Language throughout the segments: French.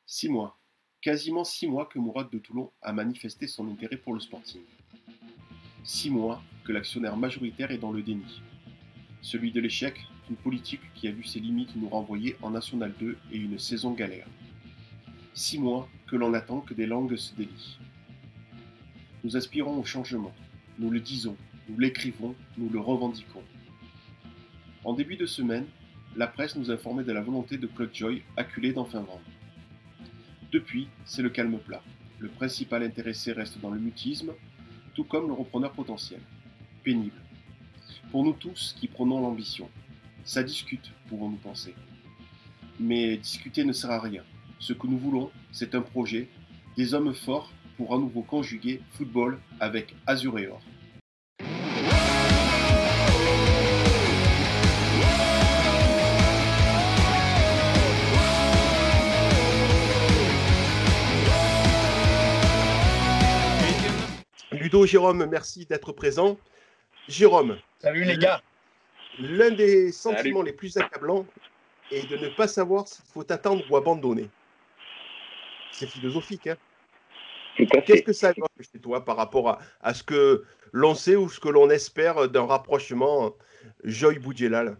6 mois. Quasiment 6 mois que Mourad de Toulon a manifesté son intérêt pour le Sporting. 6 mois que l'actionnaire majoritaire est dans le déni. Celui de l'échec d'une politique qui a vu ses limites nous renvoyer en National 2 et une saison galère. 6 mois que l'on attend que des langues se délient. Nous aspirons au changement. Nous le disons, nous l'écrivons, nous le revendiquons. En début de semaine, la presse nous informait de la volonté de Claude Joye, acculé d'enfin vendre. Depuis, c'est le calme plat. Le principal intéressé reste dans le mutisme, tout comme le repreneur potentiel. Pénible. Pour nous tous qui prônons l'ambition. Ça discute, pouvons-nous penser. Mais discuter ne sert à rien. Ce que nous voulons, c'est un projet, des hommes forts pour à nouveau conjuguer football avec azur et or. Ludo, Jérôme, merci d'être présent. Jérôme. Salut les gars. L'un des sentiments les plus accablants est de ne pas savoir s'il faut attendre ou abandonner. C'est philosophique, hein? Qu'est-ce que ça évoque chez toi par rapport à ce que l'on sait ou ce que l'on espère d'un rapprochement Joye-Boudjelal?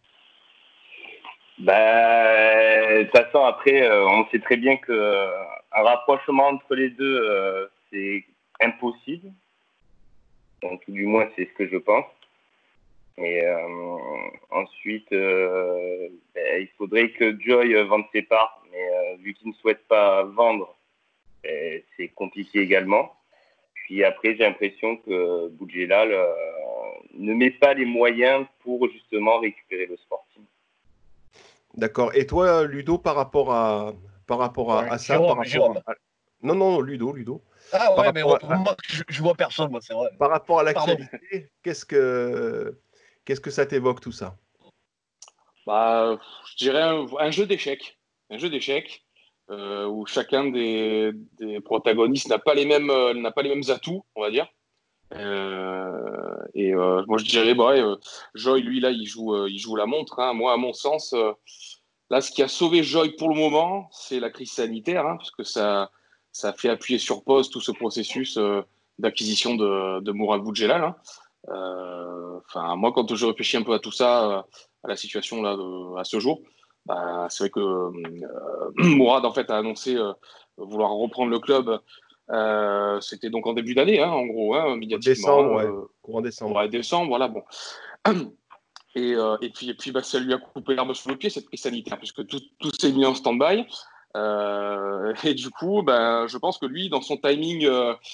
De toute façon, après, on sait très bien qu'un rapprochement entre les deux, c'est impossible. Donc, du moins, c'est ce que je pense. Et ensuite, il faudrait que Joye vende ses parts, mais vu qu'il ne souhaite pas vendre, c'est compliqué également. Puis après, j'ai l'impression que Boudjelal ne met pas les moyens pour justement récupérer le Sporting. D'accord. Et toi, Ludo, par rapport à ça, Jérôme. Non, Ludo. Ah ouais, mais moi, je vois personne, moi, c'est vrai. Par rapport à l'actualité, qu'est-ce que ça t'évoque tout ça? Je dirais un jeu d'échecs. Un jeu d'échecs où chacun des protagonistes n'a pas les mêmes atouts, on va dire. Moi, je dirais, Joye, lui, là, il joue la montre, hein. Moi, à mon sens, là, ce qui a sauvé Joye pour le moment, c'est la crise sanitaire, hein, parce que ça fait appuyer sur pause tout ce processus d'acquisition de Mourad Boudjelal. Hein. Moi, quand je réfléchis un peu à tout ça, à la situation là, à ce jour, c'est vrai que Mourad, en fait, a annoncé vouloir reprendre le club. C'était donc en début d'année, hein, en gros, hein, médiatiquement. Courant décembre. Ouais, décembre, voilà, bon. Et puis ça lui a coupé l'herbe sous le pied, cette crise sanitaire, puisque tout s'est mis en stand-by. Et du coup, je pense que lui, dans son timing,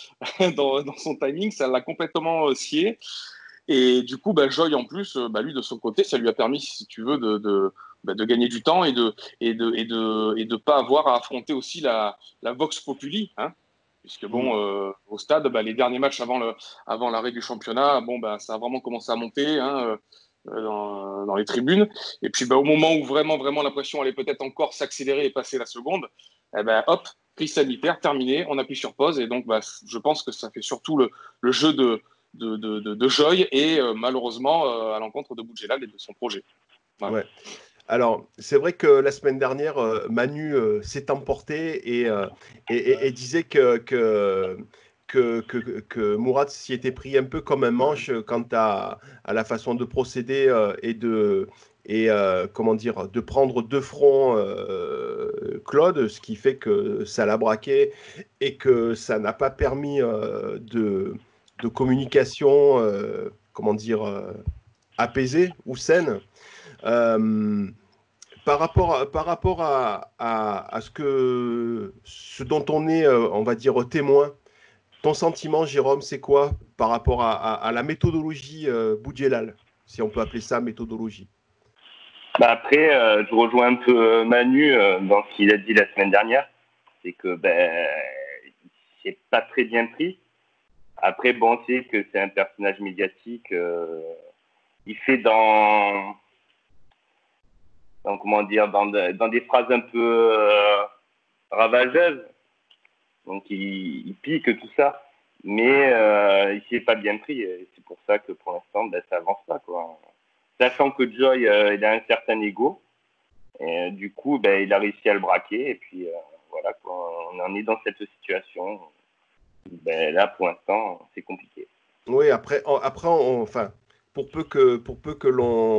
ça l'a complètement scié. Et du coup, Joye, en plus, lui, de son côté, ça lui a permis, si tu veux, de gagner du temps et de pas avoir à affronter aussi la Vox Populi, hein, puisque au stade, les derniers matchs avant l'arrêt du championnat, ça a vraiment commencé à monter, hein, dans les tribunes. Et puis, au moment où vraiment la pression allait peut-être encore s'accélérer et passer la seconde, hop, crise sanitaire, terminée, on appuie sur pause. Et donc, je pense que ça fait surtout le jeu de Joye et malheureusement à l'encontre de Boudjelal et de son projet. Voilà. Ouais. Alors, c'est vrai que la semaine dernière, Manu s'est emporté et disait que Mourad s'y était pris un peu comme un manche quant à la façon de procéder de prendre de front Claude, ce qui fait que ça l'a braqué et que ça n'a pas permis de communication, apaisée ou saine. Par rapport à ce dont on est, on va dire, témoin, ton sentiment, Jérôme, c'est quoi par rapport à la méthodologie Boudjelal, si on peut appeler ça méthodologie? Après, je rejoins un peu Manu dans ce qu'il a dit la semaine dernière. C'est que c'est pas très bien pris. Après, on sait que c'est un personnage médiatique. Il fait dans des phrases un peu ravageuses. Donc, il pique tout ça. Mais il s'est pas bien pris. Et c'est pour ça que pour l'instant, ça avance pas, quoi. Sachant que Joye, il a un certain ego. Et du coup, il a réussi à le braquer. Et puis, voilà. on en est dans cette situation. Ben, là, pour l'instant, c'est compliqué. Oui, après, enfin, pour peu que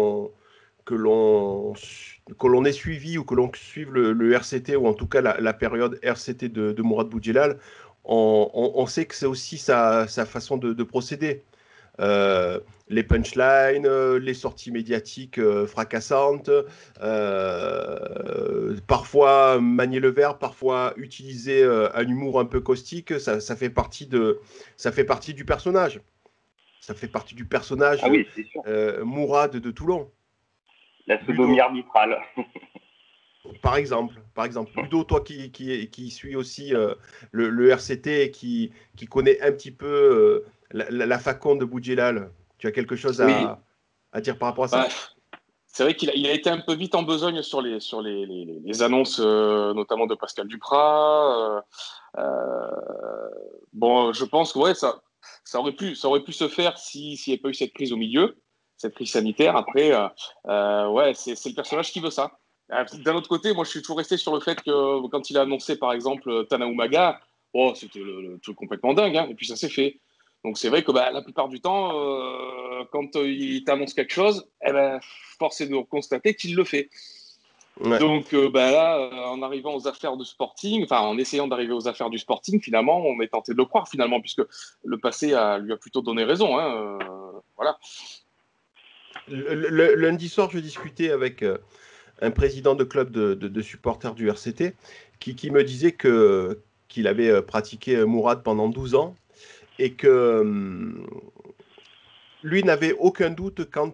l'on ait suivi ou que l'on suive le RCT, ou en tout cas la période RCT de Mourad Boudjelal, on sait que c'est aussi sa façon de procéder. Les punchlines, les sorties médiatiques fracassantes, parfois manier le verbe, parfois utiliser un humour un peu caustique, ça fait partie du personnage. Ça fait partie du personnage oui, c'est sûr. Mourad de Toulon. La sodomie arbitrale. Par exemple. Ludo, toi qui suis aussi le RCT et qui connaît un petit peu la faconde de Boudjelal, tu as quelque chose à dire par rapport à ça? C'est vrai qu'il a été un peu vite en besogne sur les annonces, notamment de Pascal Duprat. Bon, je pense que ça aurait pu se faire s'il n'y avait pas eu cette crise au milieu, cette crise sanitaire. Après, c'est le personnage qui veut ça. D'un autre côté, moi, je suis toujours resté sur le fait que quand il a annoncé, par exemple, Tana Umaga, c'était le truc complètement dingue, hein, et puis ça s'est fait. Donc c'est vrai que la plupart du temps, quand il t'annonce quelque chose, force est de constater qu'il le fait. Ouais. Donc là, en arrivant aux affaires du Sporting, enfin en essayant d'arriver aux affaires du Sporting, finalement, on est tenté de le croire finalement, puisque le passé lui a plutôt donné raison. Hein, voilà. Le lundi soir, je discutais avec un président de club de supporters du RCT qui me disait qu'il avait pratiqué Mourad pendant 12 ans et que lui n'avait aucun doute quant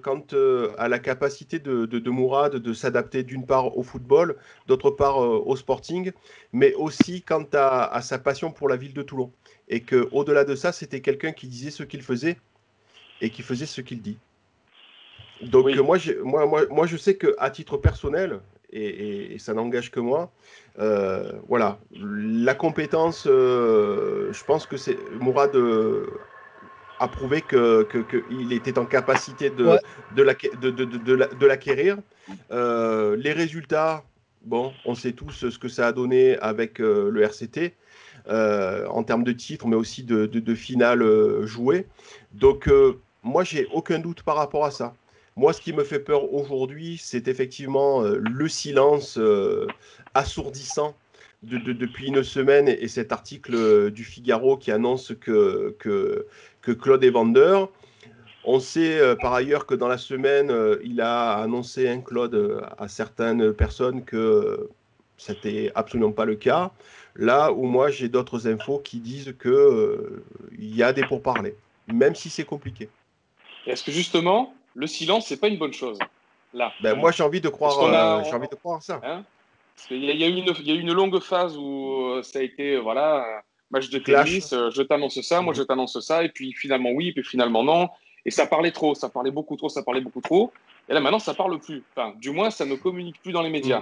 à la capacité de Mourad de s'adapter d'une part au football, d'autre part au Sporting, mais aussi quant à sa passion pour la ville de Toulon. Et qu'au-delà de ça, c'était quelqu'un qui disait ce qu'il faisait et qui faisait ce qu'il dit. Donc oui. moi, je sais qu'à titre personnel, et ça n'engage que moi, voilà, la compétence, je pense que c'est Mourad a prouvé qu'il était en capacité de l'acquérir. Les résultats, bon, on sait tous ce que ça a donné avec le RCT, en termes de titres, mais aussi de finales jouées. Donc, moi, j'ai aucun doute par rapport à ça. Moi, ce qui me fait peur aujourd'hui, c'est effectivement le silence assourdissant depuis une semaine et cet article du Figaro qui annonce que Claude est vendeur. On sait par ailleurs que dans la semaine, il a annoncé, Claude, à certaines personnes que ce n'était absolument pas le cas. Là où moi, j'ai d'autres infos qui disent qu'il y a des pourparlers, même si c'est compliqué. Est-ce que justement, le silence, c'est pas une bonne chose là? Moi, j'ai envie de croire, ça. Hein, parce qu'il y a eu une longue phase où ça a été, match de Clash. tennis, je t'annonce ça, moi je t'annonce ça, et puis finalement oui, puis finalement non. Et ça parlait trop, ça parlait beaucoup trop. Et là maintenant, ça parle plus. Enfin, du moins, ça ne communique plus dans les médias.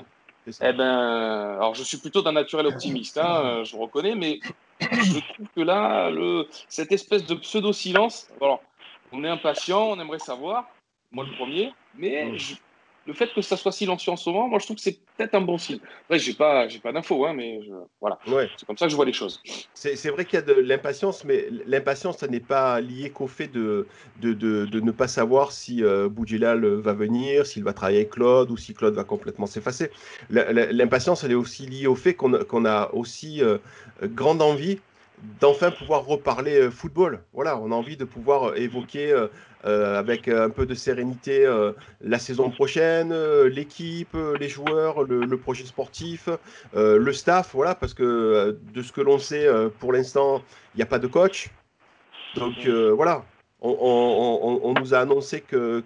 Alors je suis plutôt d'un naturel optimiste, hein, je reconnais, mais je trouve que là, cette espèce de pseudo-silence, alors, on est impatient, on aimerait savoir, moi le premier, mais le fait que ça soit silencieux en ce moment, moi je trouve que c'est peut-être un bon signe. Après, j'ai pas d'infos, hein, mais voilà, c'est comme ça que je vois les choses. C'est vrai qu'il y a de l'impatience, mais l'impatience, ça n'est pas lié qu'au fait de ne pas savoir si Boudjelal va venir, s'il va travailler avec Claude ou si Claude va complètement s'effacer. L'impatience, elle est aussi liée au fait qu'on a aussi grande envie d'enfin pouvoir reparler football. Voilà, on a envie de pouvoir évoquer avec un peu de sérénité la saison prochaine, l'équipe, les joueurs, le projet sportif, le staff, voilà, parce que de ce que l'on sait, pour l'instant, il n'y a pas de coach. Donc voilà, on nous a annoncé que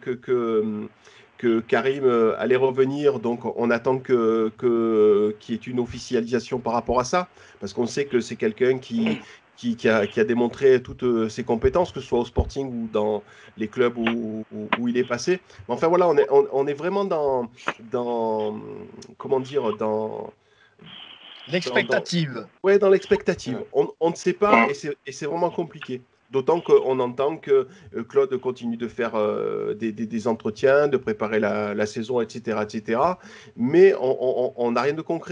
Karim allait revenir, donc on attend qu'il y ait une officialisation par rapport à ça, parce qu'on sait que c'est quelqu'un qui a démontré toutes ses compétences, que ce soit au Sporting ou dans les clubs où il est passé. Mais enfin voilà, on est vraiment dans comment dire, dans l'expectative. Dans l'expectative. On ne sait pas et c'est vraiment compliqué. D'autant qu'on entend que Claude continue de faire des entretiens, de préparer la saison, etc., etc. Mais on n'a rien de concret.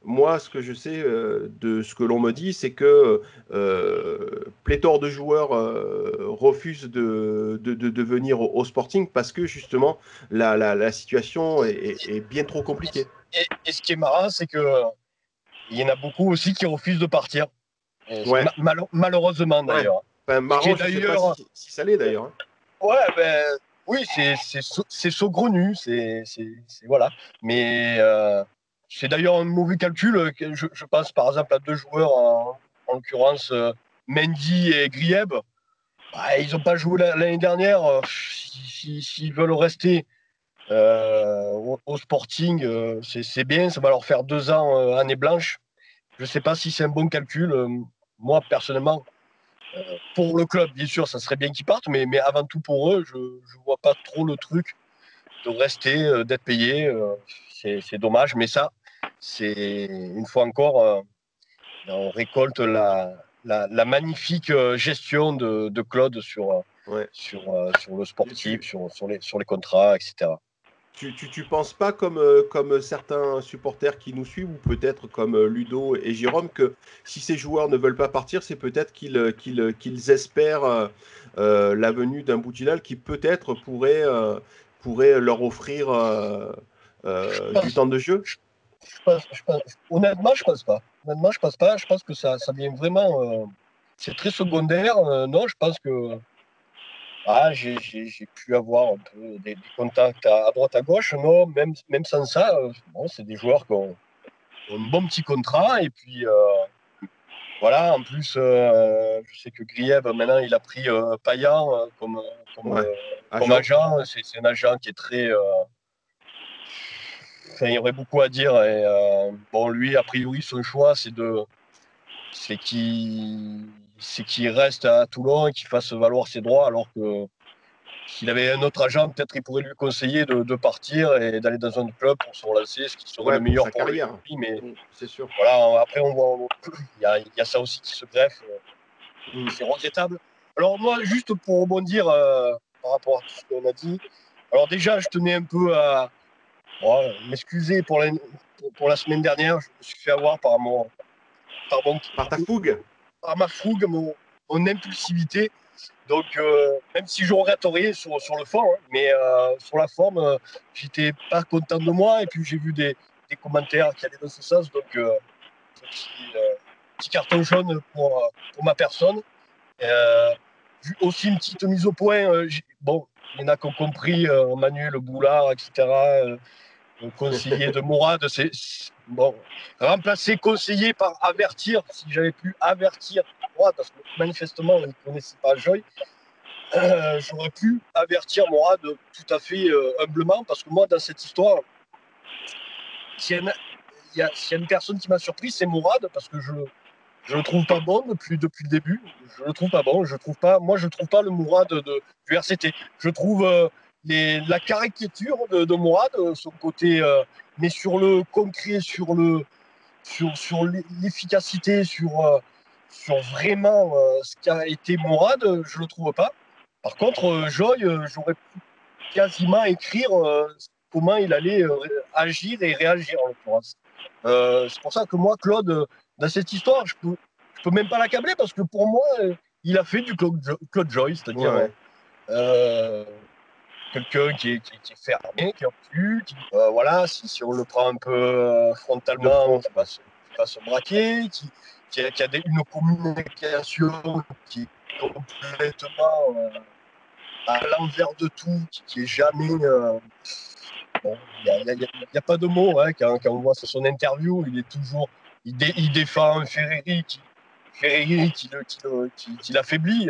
moi, ce que je sais de ce que l'on me dit, c'est que pléthore de joueurs refusent de venir au Sporting parce que justement la situation est bien trop compliquée. Et ce qui est marrant, c'est que il y en a beaucoup aussi qui refusent de partir. Ouais. Malheureusement d'ailleurs. Enfin, marrant, je ne sais pas si ça l'est d'ailleurs. Ouais, ben oui, c'est saugrenu, voilà. Mais c'est d'ailleurs un mauvais calcul. Je pense par exemple à deux joueurs, en l'occurrence Mendy et Grieb. Bah, ils n'ont pas joué l'année dernière. S'ils veulent rester au Sporting, c'est bien. Ça va leur faire 2 ans année blanche. Je ne sais pas si c'est un bon calcul. Moi, personnellement, pour le club, bien sûr, ça serait bien qu'ils partent, mais avant tout pour eux, je ne vois pas trop le truc de rester, d'être payé. C'est dommage, mais ça, c'est une fois encore, on récolte la magnifique gestion de Claude sur le sportif, sur les contrats, etc. Tu penses pas comme certains supporters qui nous suivent, ou peut-être comme Ludo et Jérôme, que si ces joueurs ne veulent pas partir, c'est peut-être qu'ils espèrent la venue d'un Boudjilal qui peut-être pourrait leur offrir du temps de jeu? Honnêtement, je pense pas. Je pense que ça vient vraiment. C'est très secondaire. Non, je pense que j'ai pu avoir un peu des contacts à droite à gauche. Non, même sans ça, bon, c'est des joueurs qui ont un bon petit contrat. Et puis voilà, en plus, je sais que Griève, maintenant, il a pris Payan comme agent. C'est un agent qui est très. Enfin, il y aurait beaucoup à dire. Et bon, lui, a priori, son choix, c'est qu'il reste à Toulon et qu'il fasse valoir ses droits, alors que s'il avait un autre agent, peut-être il pourrait lui conseiller de partir et d'aller dans un autre club pour se relancer, ce qui serait le meilleur pour lui. Mais c'est sûr. Voilà, après, il y a ça aussi qui se greffe. C'est regrettable. Alors moi, juste pour rebondir par rapport à tout ce qu'on a dit, alors déjà, je tenais un peu à m'excuser pour la semaine dernière. Je me suis fait avoir par ta fougue. Par ma fougue, mon impulsivité. Donc, même si je regrette rien sur le fond, hein, mais sur la forme, j'étais pas content de moi. Et puis, j'ai vu des commentaires qui allaient dans ce sens. Donc, petit carton jaune pour ma personne. Aussi, une petite mise au point. Bon, il y en a qui ont compris, Manuel Boulard, etc. Le conseiller de Mourad, bon, remplacer conseiller par avertir, si j'avais pu avertir Mourad, parce que manifestement, il ne connaissait pas Joy, j'aurais pu avertir Mourad tout à fait humblement, parce que moi, dans cette histoire, s'il y a une personne qui m'a surpris, c'est Mourad, parce que je le trouve pas bon depuis le début. Je le trouve pas bon. Je trouve pas le Mourad du RCT. Je trouve la caricature de Mourad, son côté, mais sur le concret, sur l'efficacité, sur vraiment ce qu'a été Mourad, je le trouve pas. Par contre, Joy, j'aurais pu quasiment écrire comment il allait agir et réagir en l'occurrence. C'est pour ça que moi, Claude, dans cette histoire, je peux même pas l'accabler, parce que pour moi, il a fait du Claude Joy, c'est-à-dire quelqu'un qui est fermé, qui est obtus, voilà, si on le prend un peu frontalement, qui va se braquer, qui a une communication qui est complètement à l'envers de tout, qui est jamais. Bon, il n'y a pas de mots, hein, quand on voit son interview, il est toujours. Il défend un Ferreri qui l'affaiblit.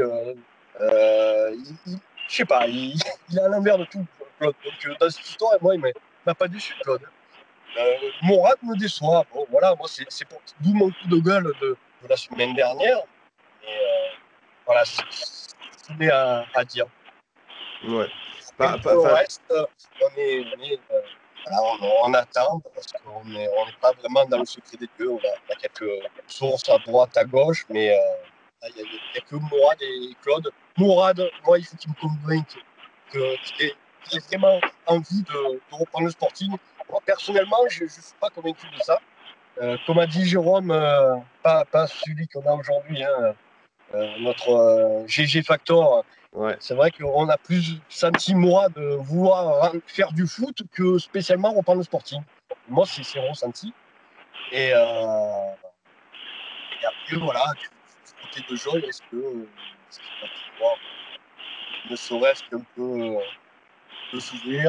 Je sais pas, il est à l'envers de tout, Claude. Donc, dans cette histoire, moi, il m'a pas déçu, Claude. Mourad me déçoit. Bon, voilà, moi, c'est d'où mon coup de gueule de la semaine dernière. Et voilà, c'est à dire. Ouais. Pour le reste, on attend, parce qu'on n'est pas vraiment dans le secret des dieux. On a quelques sources à droite, à gauche, mais il n'y a que Mourad et Claude. Mourad, moi, il faut qu'il me convainque qu'il ait vraiment envie de reprendre le Sporting. Moi, personnellement, je ne suis pas convaincu de ça. Comme a dit Jérôme, pas celui qu'on a aujourd'hui, hein, notre GG Factor. Ouais. C'est vrai qu'on a plus senti moi de vouloir faire du foot que spécialement reprendre le sporting. Moi, c'est ressenti. Et après, voilà, du côté de Joy, est-ce qu'il va pouvoir, ne serait-ce qu'un peu s'ouvrir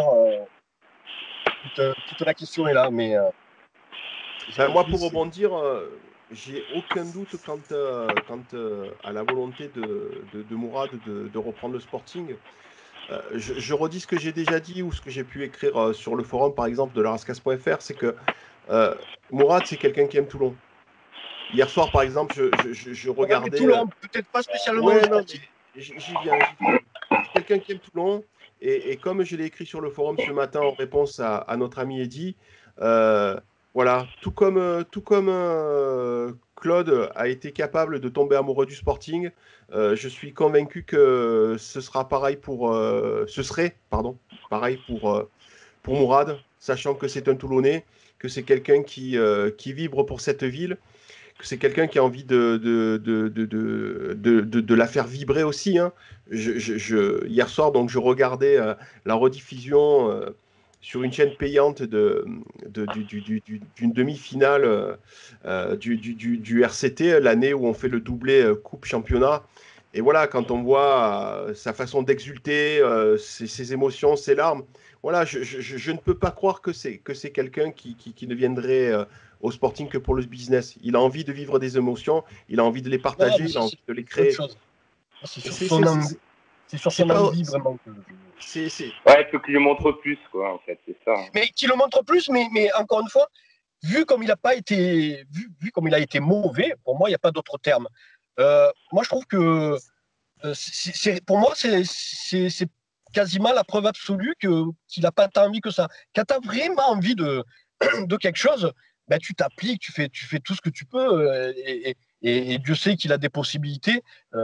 toute la question est là, mais moi, pour rebondir, j'ai aucun doute quant à la volonté de Mourad de reprendre le Sporting. Je redis ce que j'ai déjà dit ou ce que j'ai pu écrire sur le forum, par exemple, de larascas.fr, c'est que Mourad, c'est quelqu'un qui aime Toulon. Hier soir, par exemple, je regardais. Toulon, peut-être pas spécialement. Ouais, non, j'y viens. C'est quelqu'un qui aime Toulon. Et comme je l'ai écrit sur le forum ce matin en réponse à notre ami Eddy, voilà, tout comme Claude a été capable de tomber amoureux du Sporting, je suis convaincu que ce serait pareil pour Mourad, sachant que c'est un Toulonnais, que c'est quelqu'un qui vibre pour cette ville, que c'est quelqu'un qui a envie de la faire vibrer aussi. Hein. Hier soir, donc, je regardais la rediffusion sur une chaîne payante d'une demi-finale du RCT, l'année où on fait le doublé Coupe Championnat. Et voilà, quand on voit sa façon d'exulter, ses émotions, ses larmes, voilà, je ne peux pas croire que c'est quelqu'un qui ne viendrait au Sporting que pour le business. Il a envie de vivre des émotions, il a envie de les partager, il a envie de les créer. C'est sur son envie, vraiment. Ouais, il faut qu'il le montre plus, quoi, en fait, c'est ça. Mais qu'il le montre plus, mais encore une fois, vu comme il a été mauvais, pour moi, il n'y a pas d'autre terme. Moi, je trouve que pour moi, c'est quasiment la preuve absolue qu'il n'a pas tant envie que ça. Quand tu as vraiment envie de quelque chose, ben, tu t'appliques, tu fais tout ce que tu peux. Et Dieu sait qu'il a des possibilités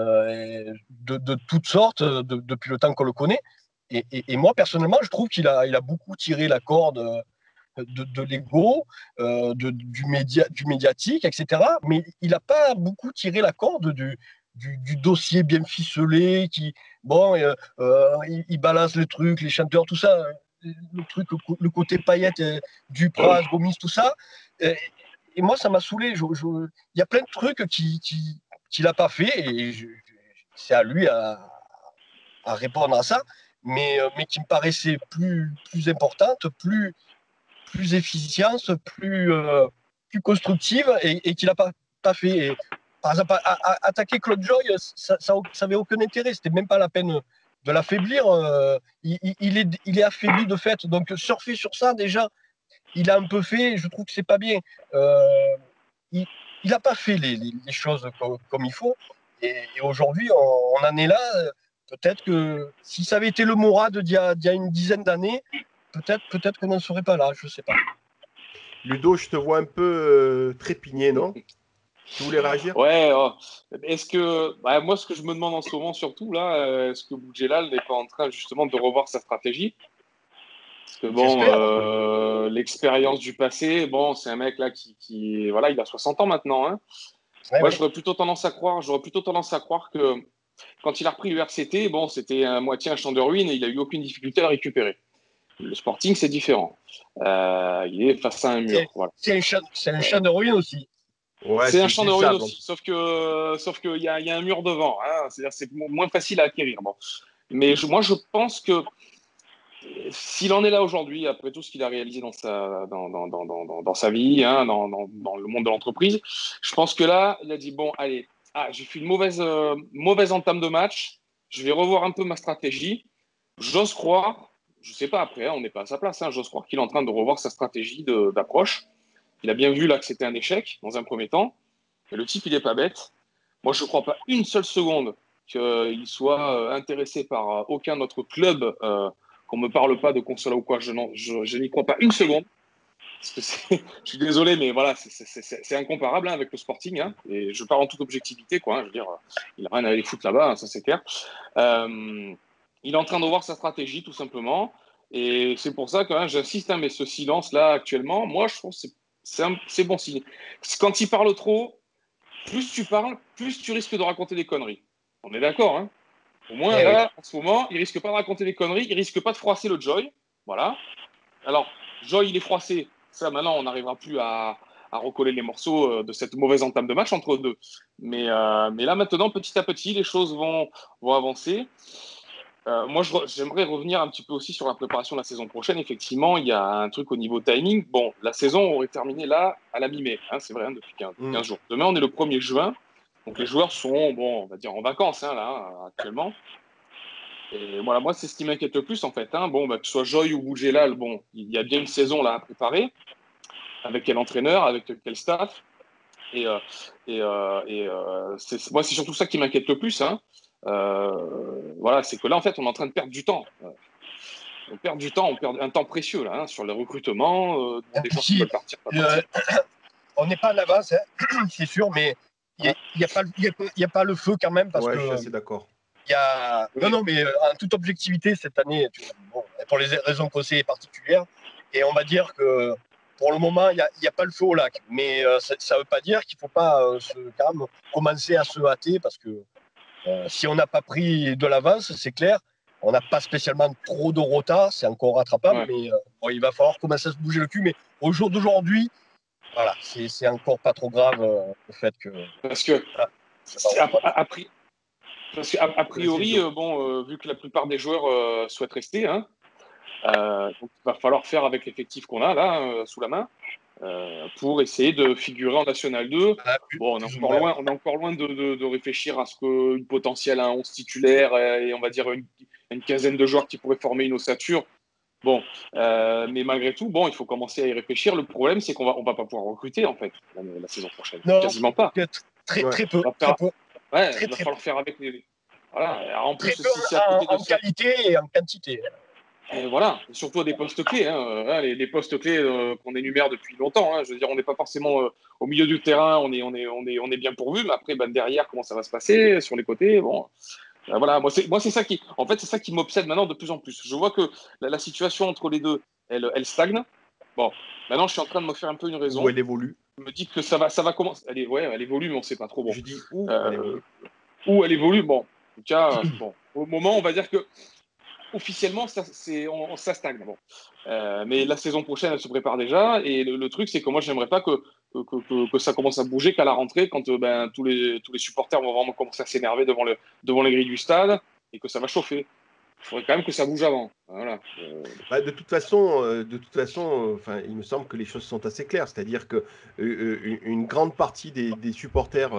de toutes sortes depuis le temps qu'on le connaît. Et moi, personnellement, je trouve qu'il a beaucoup tiré la corde de l'ego, du médiatique, etc. Mais il n'a pas beaucoup tiré la corde du dossier bien ficelé qui, bon, il balance les trucs, les chanteurs, tout ça, le truc, le côté paillette, Dupraz, Gomis, tout ça. Et moi, ça m'a saoulé. Il y a plein de trucs qu'il n'a pas fait et c'est à lui à répondre à ça, mais qui me paraissait plus importante, plus efficiente, plus constructive et qu'il n'a pas fait. Et, par exemple, attaquer Claude Joy, ça n'avait aucun intérêt. C'était même pas la peine de l'affaiblir. Il est affaibli de fait. Donc, surfer sur ça, déjà, il a un peu fait. Je trouve que c'est pas bien. Il n'a pas fait les choses comme il faut. Et aujourd'hui, on en est là. Peut-être que si ça avait été le Mourad d'il y a une dizaine d'années, peut-être qu'on n'en serait pas là, je ne sais pas. Ludo, je te vois un peu trépigné, non? Tu voulais réagir? Ouais, est-ce que moi, ce que je me demande en ce moment surtout là, est-ce que Boudjelal n'est pas en train justement de revoir sa stratégie? Parce que bon, l'expérience du passé, bon, c'est un mec là qui voilà, il a 60 ans maintenant. Hein. Moi, j'aurais plutôt tendance à croire que quand il a repris le RCT, bon, c'était à moitié un champ de ruines et il a eu aucune difficulté à le récupérer. Le Sporting, c'est différent. Il est face à un mur. Voilà. C'est un champ de ruines aussi. Ouais, c'est un champ de ruines aussi, sauf que y a un mur devant. Hein. C'est-à-dire c'est moins facile à acquérir. Bon. Mais moi, je pense que s'il en est là aujourd'hui, après tout ce qu'il a réalisé dans sa vie, hein, dans le monde de l'entreprise, je pense que là, il a dit bon, allez, j'ai fait une mauvaise entame de match. Je vais revoir un peu ma stratégie. J'ose croire. Je ne sais pas après, on n'est pas à sa place. Hein, j'ose croire qu'il est en train de revoir sa stratégie d'approche. Il a bien vu là que c'était un échec dans un premier temps. Et le type, il n'est pas bête. Moi, je ne crois pas une seule seconde qu'il soit intéressé par aucun autre club, qu'on ne me parle pas de Consola ou quoi. Je n'y crois pas une seconde. Parce que je suis désolé, mais voilà, c'est incomparable hein, avec le Sporting. Hein, et je parle en toute objectivité. Quoi, hein, je veux dire, il n'a rien à aller foutre là-bas, hein, ça c'est clair. Il est en train de voir sa stratégie, tout simplement. Et c'est pour ça que hein, j'insiste, hein, mais ce silence-là, actuellement, moi, je pense que c'est bon signe. Quand il parle trop, plus tu parles, plus tu risques de raconter des conneries. On est d'accord, hein? Au moins, là, en ce moment, il risque pas de raconter des conneries, il risque pas de froisser le Joy. Voilà. Alors, Joy, il est froissé. Ça, maintenant, on n'arrivera plus à recoller les morceaux de cette mauvaise entame de match entre eux deux. Mais là, maintenant, petit à petit, les choses vont avancer. Moi, j'aimerais revenir un petit peu aussi sur la préparation de la saison prochaine. Effectivement, il y a un truc au niveau timing. Bon, la saison aurait terminé là, à la mi-mai. Hein, c'est vrai, hein, depuis 15 jours. Demain, on est le 1er juin. Donc, les joueurs sont, bon, on va dire, en vacances, hein, là, actuellement. Et voilà, moi, c'est ce qui m'inquiète le plus, en fait. Hein. Bon, que ce soit Joy ou Boudjelal, bon, il y a bien une saison là à préparer. Avec quel entraîneur, avec quel staff. Moi, c'est surtout ça qui m'inquiète le plus. Hein. Voilà, c'est que là, en fait, on est en train de perdre du temps. On perd du temps, on perd un temps précieux là, hein, sur le recrutement. Des gens qui veulent partir. On n'est pas en avance, hein, c'est sûr, mais il n'y a pas le feu quand même. Parce que je suis assez d'accord. Non, mais en toute objectivité, cette année, bon, pour les raisons qu'on sait particulières, et on va dire que pour le moment, il n'y a pas le feu au lac. Mais ça ne veut pas dire qu'il ne faut pas quand même commencer à se hâter, parce que si on n'a pas pris de l'avance, c'est clair, on n'a pas spécialement trop de retard, c'est encore rattrapable, mais bon, il va falloir commencer à se bouger le cul. Mais au jour d'aujourd'hui, voilà, c'est encore pas trop grave le fait que... Parce que, a priori, vu que la plupart des joueurs souhaitent rester, hein, donc il va falloir faire avec l'effectif qu'on a là, sous la main, pour essayer de figurer en National 2. Bon, on est encore loin de réfléchir à ce qu'une potentielle 11 titulaire et on va dire une quinzaine de joueurs qui pourraient former une ossature. Bon, mais malgré tout, bon, il faut commencer à y réfléchir. Le problème, c'est qu'on va pas pouvoir recruter en fait la saison prochaine. Non, quasiment pas. Très peu. Ouais, il va falloir faire avec les. Voilà. Alors, en plus, en qualité et en quantité. Et voilà, surtout à des postes clés. Hein. Les postes clés qu'on énumère depuis longtemps. Hein. Je veux dire, on n'est pas forcément au milieu du terrain, on est bien pourvu, mais après, derrière, comment ça va se passer sur les côtés, bon. Voilà, moi c'est ça qui, en fait, c'est ça qui m'obsède maintenant de plus en plus. Je vois que la situation entre les deux, elle stagne. Bon, maintenant, je suis en train de me faire un peu une raison. Où elle évolue. Je me dis que ça va commencer. Elle évolue, mais on ne sait pas trop. Bon. Je dis où elle évolue. Où elle évolue. Bon, en tout cas, bon, au moment, on va dire que officiellement, ça stagne. Bon. Mais la saison prochaine, elle se prépare déjà. Et le truc, c'est que moi, j'aimerais pas que ça commence à bouger qu'à la rentrée, quand tous les supporters vont vraiment commencer à s'énerver devant les grilles du stade et que ça va chauffer. Il faudrait quand même que ça bouge avant. Voilà. De toute façon, il me semble que les choses sont assez claires. C'est-à-dire que une grande partie des supporters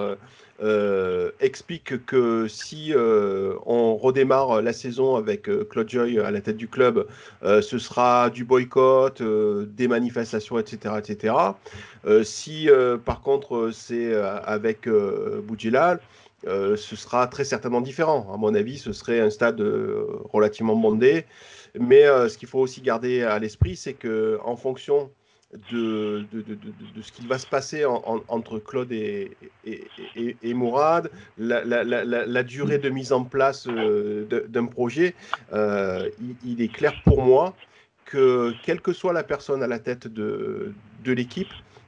expliquent que si on redémarre la saison avec Claude Joy à la tête du club, ce sera du boycott, des manifestations, etc., etc. Si par contre c'est avec Boudjelal, ce sera très certainement différent. À mon avis, ce serait un stade relativement bondé. Mais ce qu'il faut aussi garder à l'esprit, c'est qu'en fonction de ce qu'il va se passer entre Claude et Mourad, la durée de mise en place d'un projet, il est clair pour moi que quelle que soit la personne à la tête de l'équipe,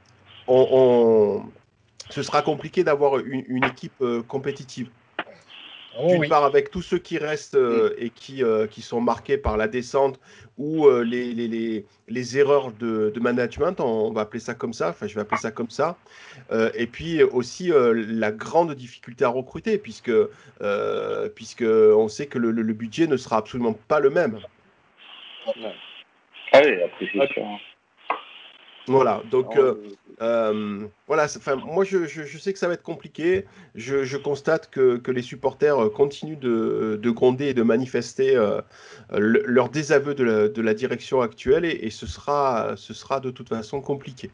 ce sera compliqué d'avoir une équipe compétitive. D'une part, avec tous ceux qui restent et qui sont marqués par la descente ou les erreurs de management, on va appeler ça comme ça, enfin je vais appeler ça comme ça, et puis aussi la grande difficulté à recruter, puisque on sait que le budget ne sera absolument pas le même. Ah oui, après c'est sûr. Voilà, donc voilà, moi je sais que ça va être compliqué. Je constate que les supporters continuent de gronder et de manifester leur désaveu de la direction actuelle et ce sera de toute façon compliqué.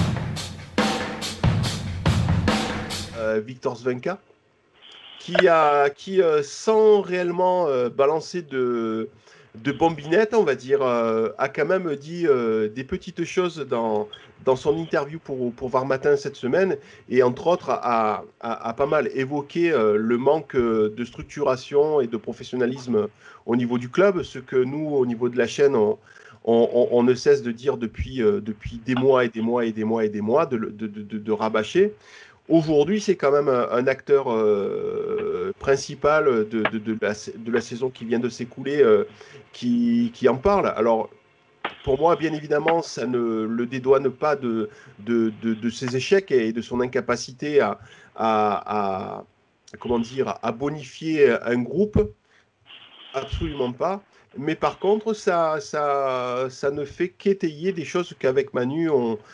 Victor Svenka, qui sans réellement balancer de bombinette, on va dire, a quand même dit des petites choses dans son interview pour Var Matin cette semaine, et entre autres a pas mal évoqué le manque de structuration et de professionnalisme au niveau du club, ce que nous, au niveau de la chaîne, on ne cesse de dire depuis des mois et des mois et des mois et des mois de rabâcher. Aujourd'hui, c'est quand même un acteur principal de la saison qui vient de s'écouler qui en parle. Alors, pour moi, bien évidemment, ça ne le dédouane pas de ses échecs et de son incapacité à comment dire, à bonifier un groupe. Absolument pas. Mais par contre, ça ne fait qu'étayer des choses qu'avec Manu,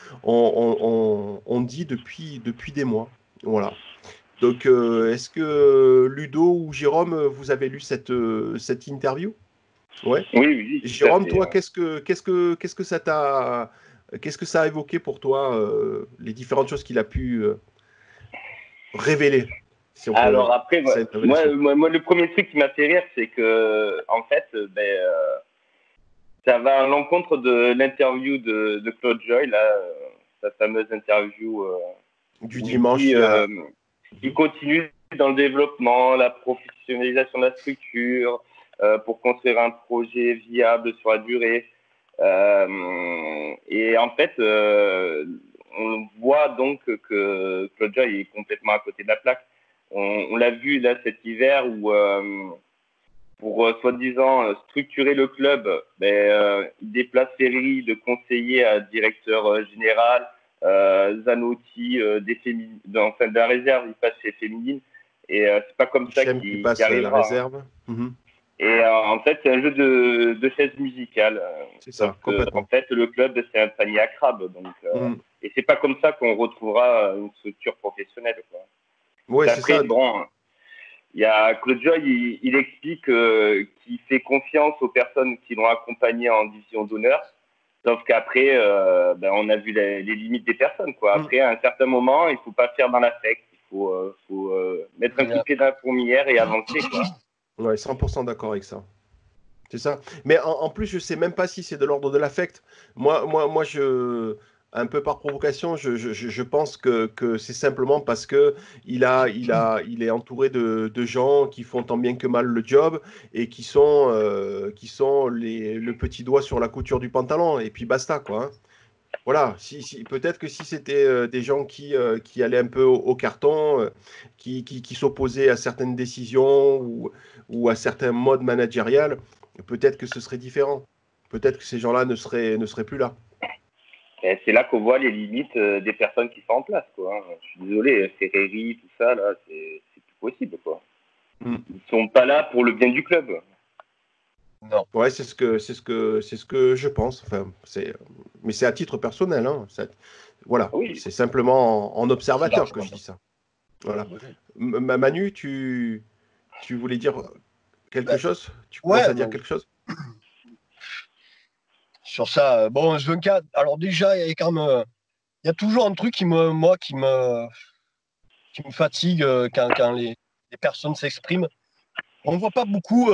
on dit depuis des mois. Voilà. Donc, est-ce que Ludo ou Jérôme, vous avez lu cette interview? Ouais. Oui. Jérôme, toi, qu'est-ce que ça a évoqué pour toi, les différentes choses qu'il a pu révéler? Alors après, moi, le premier truc qui m'a fait rire, c'est que, en fait, ça va à l'encontre de l'interview de Claude Joy, là, sa fameuse interview du dimanche. Il continue dans le développement, la professionnalisation de la structure, pour construire un projet viable sur la durée. Et en fait, on voit donc que Claude Joy est complètement à côté de la plaque. On l'a vu là cet hiver où, pour soi-disant structurer le club, il déplace Ferry de conseiller à directeur général, Zanotti de la réserve, il passe chez Féminine, et c'est pas comme ça qu'il passe arrivera. La réserve. Et en fait, c'est un jeu de chaises musicales. C'est ça, complètement. En fait, le club, c'est un panier à crabes. Donc, et c'est pas comme ça qu'on retrouvera une structure professionnelle, quoi. Ouais, c'est ça. Bon, il y a Claude Joy, il explique qu'il fait confiance aux personnes qui l'ont accompagné en division d'honneur. Sauf qu'après, on a vu les limites des personnes, quoi. Après, à un certain moment, il faut pas faire dans l'affect. Il faut mettre un coup de pied dans la fourmilière et avancer, quoi. Ouais, 100% d'accord avec ça. C'est ça. Mais en plus, je sais même pas si c'est de l'ordre de l'affect. Moi, un peu par provocation, je pense que c'est simplement parce que il est entouré de gens qui font tant bien que mal le job et qui sont le petit doigt sur la couture du pantalon et puis basta, quoi. Hein. Voilà, peut-être que si c'était des gens qui allaient un peu au carton, qui s'opposaient à certaines décisions ou à certains modes managériels, peut-être que ce serait différent. Peut-être que ces gens-là ne seraient plus là. Et c'est là qu'on voit les limites des personnes qui sont en place, quoi. Je suis désolé, Ferreri, tout ça, là, c'est plus possible, quoi. Ils sont pas là pour le bien du club. Non. Ouais, c'est ce que je pense. Enfin, mais c'est à titre personnel. Hein. Voilà. Oui. C'est simplement en observateur que je dis ça. Voilà. Manu, tu voulais dire quelque chose? Tu commences à dire quelque chose? Sur ça, bon, Zvenka, alors déjà, il y a toujours un truc qui me fatigue quand les personnes s'expriment. On ne voit pas beaucoup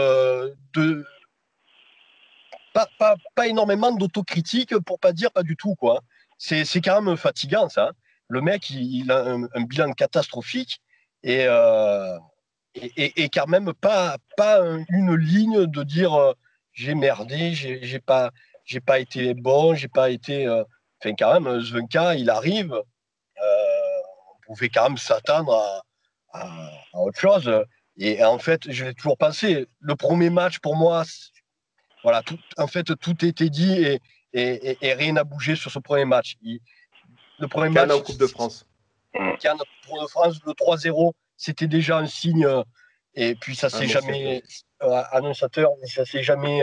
pas énormément d'autocritique, pour pas dire pas du tout, quoi. C'est quand même fatigant, ça. Le mec, il a un bilan catastrophique et quand même pas une ligne de dire j'ai merdé, j'ai pas été bon, j'ai pas été. Enfin, quand même, Zvenka, il arrive. On pouvait quand même s'attendre à autre chose. Et en fait, je l'ai toujours pensé. Le premier match, pour moi, voilà, en fait, tout était dit et rien n'a bougé sur ce premier match. Le premier match en Coupe de France. Cannes en Coupe de France, le 3-0, c'était déjà un signe. Et puis ça s'est jamais annonçateur, ça s'est jamais.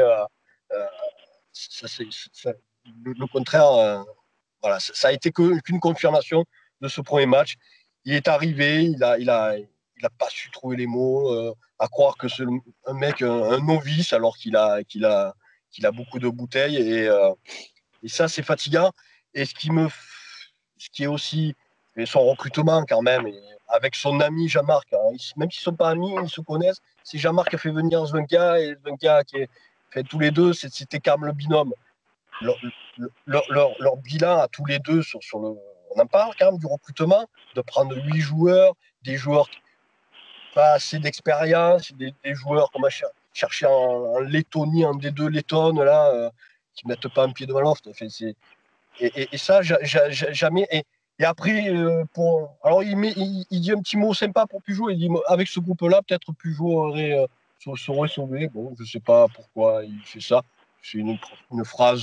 Le contraire. Voilà, ça a été qu'une confirmation de ce premier match. Il est arrivé, il a pas su trouver les mots, à croire que c'est un mec, un novice, alors qu'il a beaucoup de bouteilles. Et ça, c'est fatigant. Et ce qui est aussi son recrutement, quand même, avec son ami Jean-Marc, hein, même s'ils ne sont pas amis, ils se connaissent. C'est Jean-Marc qui a fait venir Zvenka et Zvenka qui fait tous les deux, c'était quand même le binôme. Leur bilan à tous les deux sur le. On en parle quand même du recrutement, de prendre 8 joueurs, des joueurs pas assez d'expérience, des joueurs qu'on va chercher en Lettonie, en D2 lettonne, là, mettent pas un pied devant l'autre. Enfin, et ça, jamais. Et après, alors il dit un petit mot sympa pour Pujol. Il dit avec ce groupe-là, peut-être Pujol serait sauvé. Bon, je sais pas pourquoi il fait ça. C'est une phrase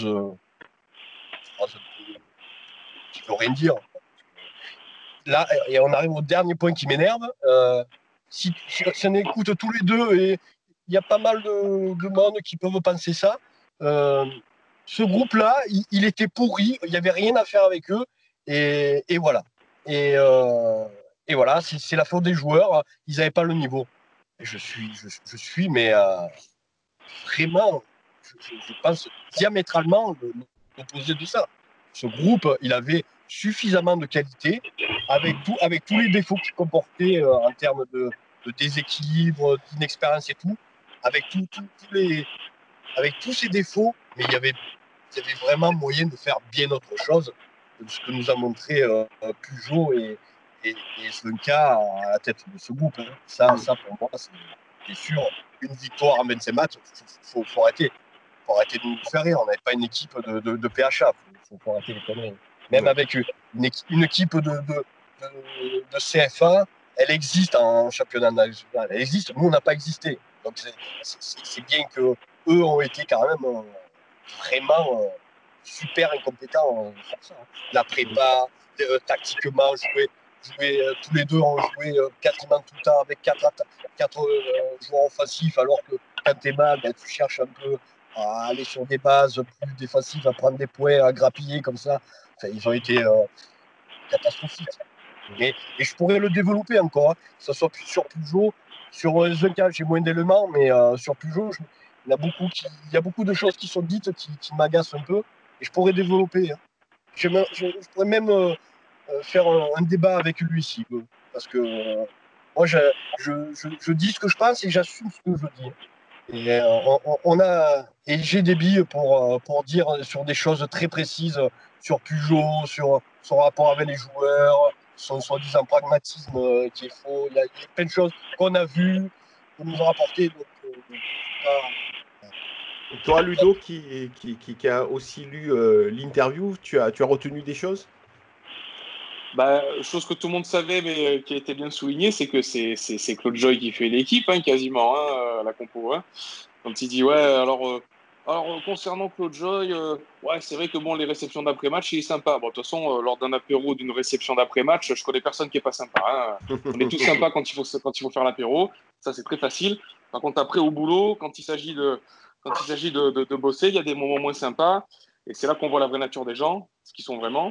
qui veut rien dire. Là, et on arrive au dernier point qui m'énerve. Si on écoute tous les deux, et il y a pas mal de monde qui peuvent penser ça. Ce groupe-là, il était pourri, il n'y avait rien à faire avec eux, et voilà. Et voilà, c'est la faute des joueurs, ils n'avaient pas le niveau. Et je suis mais vraiment, je pense diamétralement l'opposé de ça. Ce groupe, il avait suffisamment de qualité, avec tous les défauts qu'il comportait en termes de déséquilibre, d'inexpérience et tout, avec tous ces défauts, mais il y avait vraiment moyen de faire bien autre chose que ce que nous a montré Pujol et Slunka à la tête de ce groupe. Hein. Ça, pour moi, c'est sûr. Une victoire en 25 matchs, il faut arrêter. Faut arrêter de nous faire rire. On n'avait pas une équipe de PHA. Il faut arrêter les conneries. Même avec une équipe de CFA, elle existe en championnat national. Elle existe. Nous, on n'a pas existé. Donc, c'est bien qu'eux ont été quand même vraiment super incompétents sur ça. La prépa, tactiquement, jouer tous les deux ont joué quasiment tout le temps avec quatre joueurs offensifs, alors que quand t'es mal, tu cherches un peu à aller sur des bases plus défensives, à prendre des points, à grappiller comme ça. Enfin, ils ont été catastrophiques. Et je pourrais le développer encore, que ce soit sur Pujol. Sur Zunka, j'ai moins d'éléments, mais sur Pujol, il y a beaucoup de choses qui sont dites qui m'agacent un peu, et je pourrais développer. Hein. Je pourrais même faire un débat avec lui ici, parce que moi, je dis ce que je pense et j'assume ce que je dis. Et et j'ai des billes pour dire sur des choses très précises sur Pujol, sur son rapport avec les joueurs, son soi-disant pragmatisme qui est faux. Il y a plein de choses qu'on a vues, qu'on nous a rapportées. Toi, Ludo, qui a aussi lu l'interview, tu as retenu des choses? Chose que tout le monde savait, mais qui a été bien soulignée, c'est que c'est Claude Joy qui fait l'équipe, hein, quasiment, la compo. Hein. Quand il dit, ouais, alors concernant Claude Joy, ouais, c'est vrai que bon, les réceptions d'après-match, il est sympa. Bon, de toute façon, lors d'un apéro, d'une réception d'après-match, je connais personne qui est pas sympa. Hein. On est tous sympas quand il faut faire l'apéro. Ça, c'est très facile. Par contre, après, au boulot, quand il s'agit de bosser, il y a des moments moins sympas. Et c'est là qu'on voit la vraie nature des gens, ce qu'ils sont vraiment.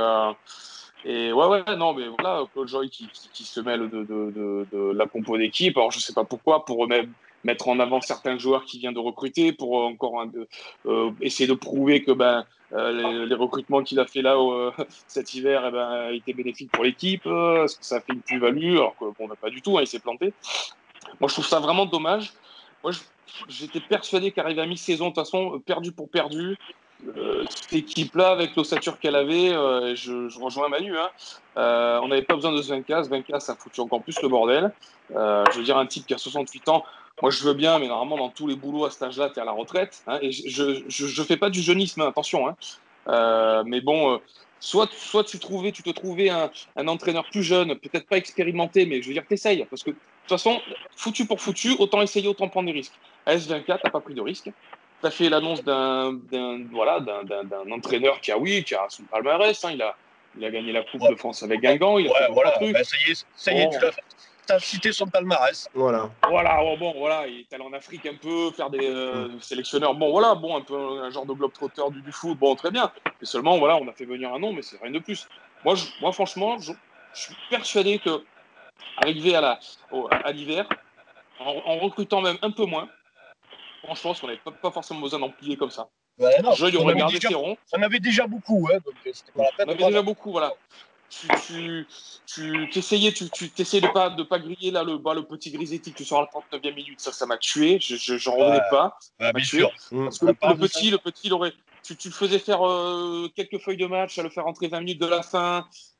Et ouais, non, mais voilà, Claude Joy qui se mêle de la compo d'équipe. Alors, je sais pas pourquoi, pour mettre en avant certains joueurs qu'il vient de recruter, pour encore essayer de prouver que les recrutements qu'il a fait là cet hiver étaient bénéfiques pour l'équipe, parce que ça a fait une plus-value, alors que bon, pas du tout, hein, il s'est planté. Moi, je trouve ça vraiment dommage. Moi, j'étais persuadé qu'arrivé à mi-saison, de toute façon, perdu pour perdu, cette équipe-là, avec l'ossature qu'elle avait, je rejoins Manu. Hein, on n'avait pas besoin de Zvenka. Zvenka, ça a foutu encore plus le bordel. Je veux dire, un type qui a 68 ans, moi je veux bien, mais normalement, dans tous les boulots à cet âge-là, tu es à la retraite. Hein, et je fais pas du jeunisme, attention. Hein, mais bon, soit tu te trouvais un entraîneur plus jeune, peut-être pas expérimenté, mais je veux dire, t'essayes. Parce que de toute façon, foutu pour foutu, autant essayer, autant prendre des risques. À S24, t'as pas pris de risque. Tu as fait l'annonce d'un entraîneur qui a son palmarès. Hein, il a gagné la Coupe de France avec Guingamp. Il a fait voilà. trucs. Ça y est, tu as cité son palmarès. Voilà, il est allé en Afrique un peu, faire des sélectionneurs. Un peu un genre de globe-trotter du foot. Bon, très bien. Mais seulement, on a fait venir un nom, mais c'est rien de plus. Moi, franchement, je suis persuadé que arrivé à l'hiver, en recrutant même un peu moins, franchement, parce qu'on n'avait pas forcément besoin d'empiler comme ça. Ouais, non, Joy aurait gardé ses ronds. On avait déjà beaucoup, hein, donc c'était pas la peine. On avait déjà beaucoup, voilà. Tu essayais de pas griller là le petit Grisetti que tu sors à la 39e minute, ça m'a tué, j'en revenais pas. Ouais, bien sûr. Parce que le petit, il aurait, tu le faisais faire quelques feuilles de match, à le faire rentrer 20 minutes de la fin.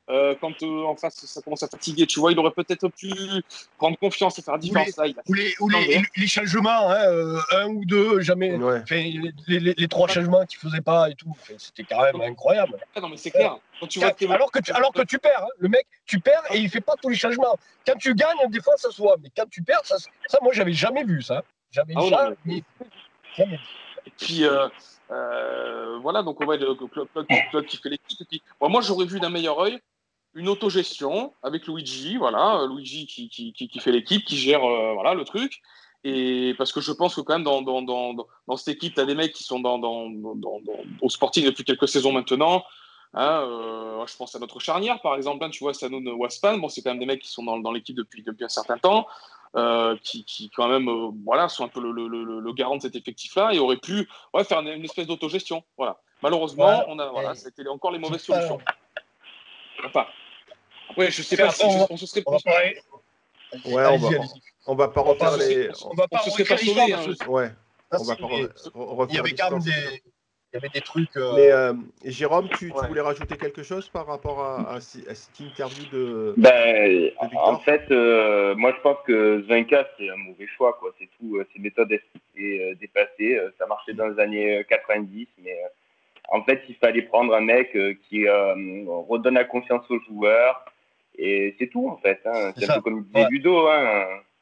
quand en face ça commence à fatiguer, tu vois, il aurait peut-être pu prendre confiance et faire la différence. Les changements, hein, un ou deux, jamais. Ouais. Les 3 changements qu'il faisait pas et tout, c'était quand même incroyable. Non, mais c'est clair. Quand tu vois alors que tu perds, hein, le mec, tu perds et il fait pas tous les changements. Quand tu gagnes, des fois ça se voit, mais quand tu perds, ça moi j'avais jamais vu ça. Jamais vu. Et puis voilà, donc on voit Claude qui fait l'équipe. Et puis, moi j'aurais vu d'un meilleur œil une autogestion avec Luigi, voilà, Luigi qui fait l'équipe, qui gère voilà, le truc. Et parce que je pense que quand même dans cette équipe, tu as des mecs qui sont au Sporting depuis quelques saisons maintenant. Hein, je pense à notre charnière, par exemple, hein, tu vois, Sanoun Waspan, bon, c'est quand même des mecs qui sont dans l'équipe depuis un certain temps, qui quand même voilà, sont un peu le garant de cet effectif-là et auraient pu faire une espèce d'autogestion. Voilà. Malheureusement, c'était encore les mauvaises solutions. Enfin, après, je sais pas si on se serait pas. Ouais, on va pas refaire les. On va pas se serait pas sauvé. Ouais. On va pas refaire. Il y avait quand même il y avait des trucs. Mais Jérôme, tu voulais rajouter quelque chose par rapport à cette interview de Victor ? En fait, moi je pense que Zwenka c'est un mauvais choix, quoi. C'est tout. Ses méthodes étaient dépassées. Ça marchait dans les années 90, mais en fait il fallait prendre un mec qui redonne la confiance aux joueurs et c'est tout en fait. Hein. C'est un peu comme disait Ludo. Hein.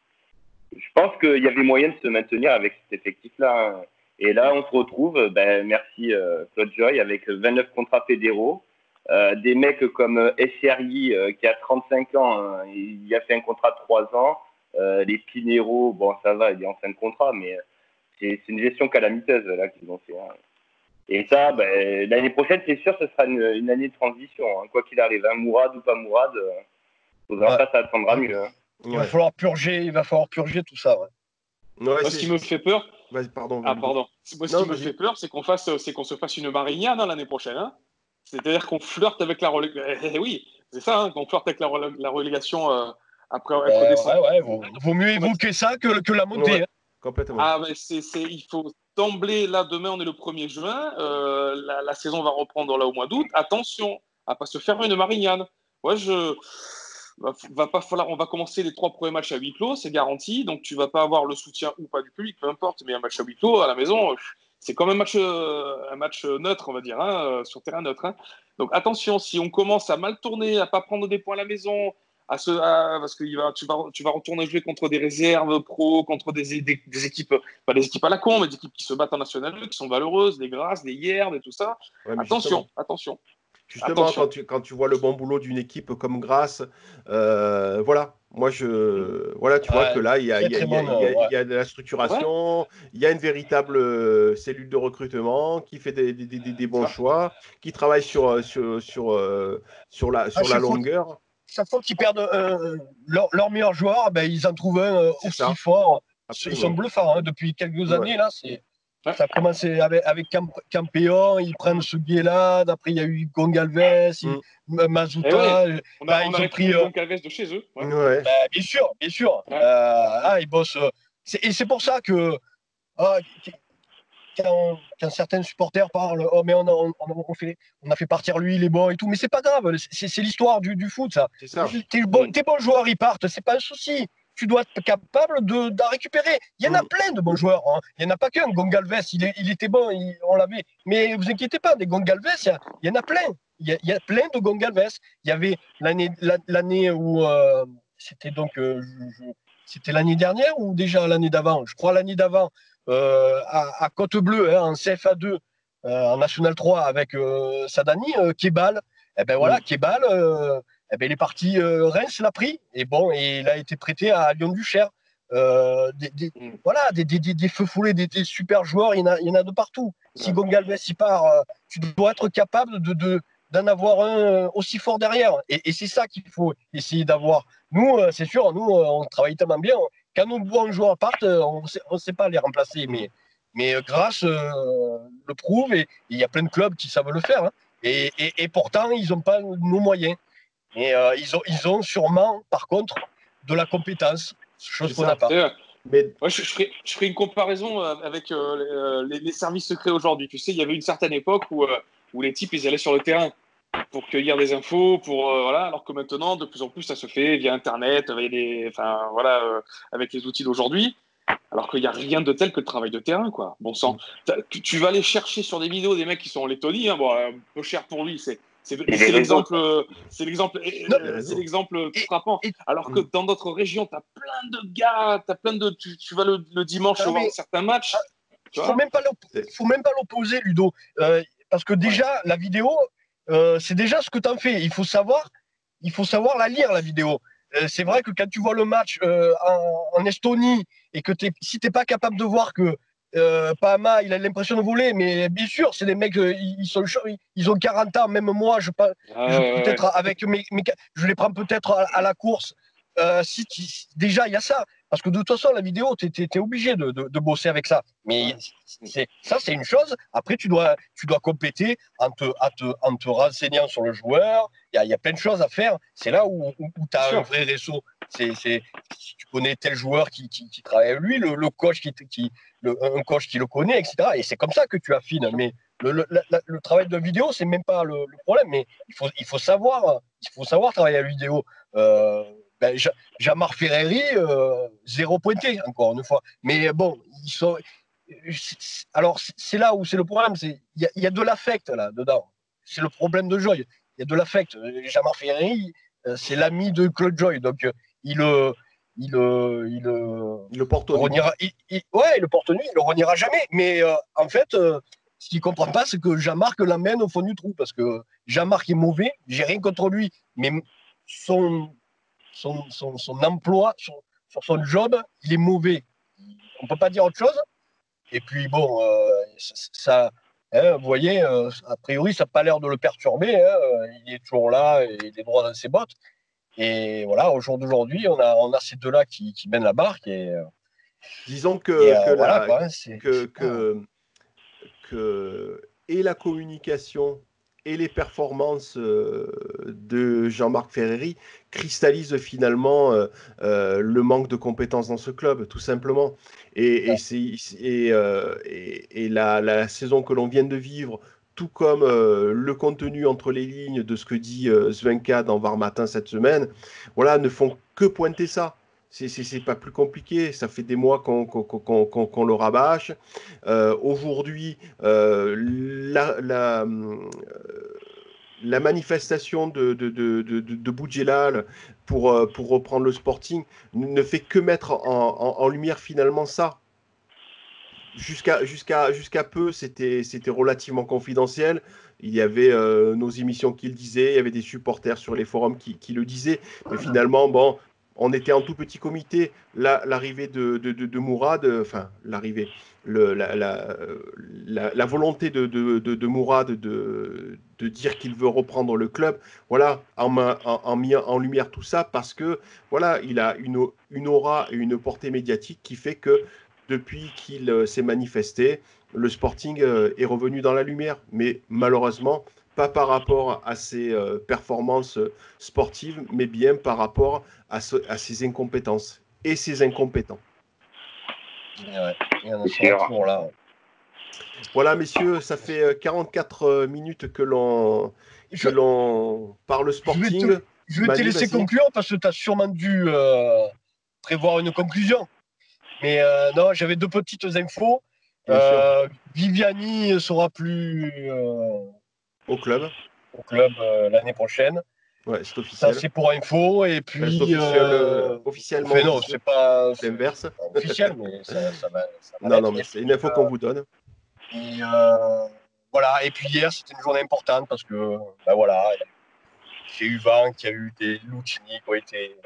Je pense qu'il y avait moyen de se maintenir avec cet effectif-là. Hein. Et là, on se retrouve, merci Claude Joy, avec 29 contrats fédéraux. Des mecs comme SRI, qui a 35 ans, hein, il a fait un contrat de 3 ans. Les Pinero, bon, ça va, il est en fin de contrat, mais c'est une gestion calamiteuse là qu'ils ont fait. Hein. Et ça, l'année prochaine, c'est sûr, ce sera une année de transition. Hein, quoi qu'il arrive, hein, Mourad ou pas Mourad, faudra pas s'attendra mieux. Hein. Il va falloir purger tout ça. Ouais. Moi, ce qui me fait peur. Pardon. Moi, ce qui me fait peur, c'est qu'on se fasse une Marignane l'année prochaine. Hein. C'est-à-dire qu'on flirte avec la relégation. Oui, c'est ça, hein, qu'on flirte avec la relégation après être descendu. Vaut mieux évoquer ça que la montée. Ouais, hein. Complètement. Il faut d'emblée, là, demain, on est le 1er juin. La saison va reprendre là au mois d'août. Attention à ne pas se faire une Marignane. On va commencer les 3 premiers matchs à huis clos, c'est garanti. Donc tu vas pas avoir le soutien ou pas du public, peu importe. Mais un match à huis clos à la maison, c'est quand même un match neutre, on va dire, hein, sur terrain neutre. Hein. Donc attention, si on commence à mal tourner, à pas prendre des points à la maison, parce que tu vas retourner jouer contre des réserves pro, contre des équipes, pas des équipes à la con, mais des équipes qui se battent en National 2, qui sont valeureuses, des Grasses, des Yerdes et tout ça. Attention. Justement, quand tu vois le bon boulot d'une équipe comme Grasse, voilà. Moi, tu vois que là, il y a de la structuration, il y a une véritable cellule de recrutement qui fait des bons choix, qui travaille sur la longueur. Chaque fois qu'ils perdent leur meilleur joueur, ils en trouvent un aussi fort. Absolument. Ils sont bluffants. Hein. Depuis quelques années, là, ça a commencé avec Campeon, ils prennent ce biais-là. Après, il y a eu Gongalves, Mazuta. On a pris Gongalves de chez eux. Ouais. Bien sûr. Ouais. Ils bossent. Et c'est pour ça que quand certains supporters parlent, mais on a fait partir lui, il est bon et tout. Mais c'est pas grave. C'est l'histoire du foot, ça. C'est ça. Tes bons joueurs, ils partent. C'est pas un souci. Tu dois être capable d'en récupérer. Il y en a plein de bons joueurs. Hein. Il n'y en a pas qu'un. Gongalves, il était bon, on l'avait. Mais vous inquiétez pas, des Gongalves, il y en a plein. Il y a plein de Gongalves. Il y avait l'année où c'était donc c'était l'année dernière ou déjà l'année d'avant. Je crois l'année d'avant à Côte-Bleue, hein, en CFA2, en National 3 avec Sadani, Kebal. Kebal. Il est parti, Reims l'a pris, et il a été prêté à Lyon-Duchère. Des feux foulés, des super joueurs, il y en a de partout. Si Gongalves y part, tu dois être capable d'en avoir un aussi fort derrière. Et c'est ça qu'il faut essayer d'avoir. Nous, c'est sûr, on travaille tellement bien. Quand nos bons joueurs partent, on ne sait pas les remplacer. Mais Grasse le prouve, et il y a plein de clubs qui savent le faire. Hein. Et pourtant, ils n'ont pas nos moyens. Mais ils ont sûrement, par contre, de la compétence, chose qu'on n'a pas. Mais... je ferai une comparaison avec les services secrets aujourd'hui. Tu sais, il y avait une certaine époque où les types, ils allaient sur le terrain. pour cueillir des infos, voilà, alors que maintenant, de plus en plus, ça se fait via Internet, avec les outils d'aujourd'hui. Alors qu'il n'y a rien de tel que le travail de terrain, quoi. Bon sang. Tu vas aller chercher sur des vidéos des mecs qui sont en Lettonie, hein, un peu cher pour lui, c'est l'exemple frappant. Alors que dans d'autres régions, tu as plein de gars, tu vas le dimanche voir certains matchs. Il ne faut même pas l'opposer, Ludo. Parce que déjà, la vidéo, c'est déjà ce que tu en fais. Il faut savoir la lire, la vidéo. C'est vrai que quand tu vois le match en Estonie et que si tu n'es pas capable de voir que Pahama, il a l'impression de voler, mais bien sûr, c'est des mecs, ils ont 40 ans, même moi, peut-être avec je les prends peut-être à la course. Déjà, il y a ça. Parce que de toute façon, la vidéo, tu es obligé de bosser avec ça. Mais ça, c'est une chose. Après, tu dois compléter en te renseignant sur le joueur. Il y a plein de choses à faire. C'est là où tu as un vrai réseau. Si tu connais tel joueur qui travaille avec lui, le coach un coach qui le connaît, etc. Et c'est comme ça que tu affines. Mais le travail de vidéo, c'est même pas le problème. Mais il faut savoir travailler à la vidéo. Jean-Marc Ferreri, 0 pointé, encore une fois. Mais bon, alors, c'est là où c'est le problème. Il y a de l'affect là-dedans. C'est le problème de Joy. Il y a de l'affect. Jean-Marc Ferreri, c'est l'ami de Claude Joy. Donc, il le porte au nu. Il le porte au nu, il le reniera jamais. Mais en fait, ce qu'il ne comprend pas, c'est que Jean-Marc l'amène au fond du trou. Parce que Jean-Marc est mauvais, j'ai rien contre lui. Mais son emploi, sur son job, il est mauvais. On ne peut pas dire autre chose. Et puis, bon, vous voyez, a priori, ça n'a pas l'air de le perturber. Il est toujours là, et il est droit dans ses bottes. Et voilà, au jour d'aujourd'hui, on a ces deux-là qui mènent la barque. Disons que la communication et les performances de Jean-Marc Ferreri cristallisent finalement le manque de compétences dans ce club, tout simplement. Et la saison que l'on vient de vivre, tout comme le contenu entre les lignes de ce que dit Zwenka dans Var Matin cette semaine, voilà, ne font que pointer ça. C'est pas plus compliqué, ça fait des mois qu'on le rabâche. Aujourd'hui, la manifestation de Boudjelal pour reprendre le Sporting ne fait que mettre en lumière finalement ça. Jusqu'à peu, c'était relativement confidentiel. Il y avait nos émissions qui le disaient, il y avait des supporters sur les forums qui le disaient. Mais finalement, bon, on était en tout petit comité. L'arrivée de Mourad, enfin, l'arrivée, la volonté de Mourad de dire qu'il veut reprendre le club, voilà, en mis en lumière tout ça parce que, voilà, il a une aura et une portée médiatique qui fait que depuis qu'il s'est manifesté, le Sporting est revenu dans la lumière. Mais malheureusement, pas par rapport à ses performances sportives, mais bien par rapport à ses incompétences et ses incompétents. Voilà, messieurs, ça fait 44 minutes que l'on parle Sporting. Je vais te laisser conclure parce que tu as sûrement dû prévoir une conclusion. Mais non, j'avais 2 petites infos. Viviani sera plus au club l'année prochaine. Ouais, c'est officiel. Ça, c'est pour info. Et puis. Officiellement. Enfin, non, c'est pas. L'inverse. Officiel, mais ça va. Non, mais c'est une info qu'on vous donne. Et voilà. Et puis hier, c'était une journée importante parce que, voilà, il y a eu Van, il y a eu des Lucchini qui ont été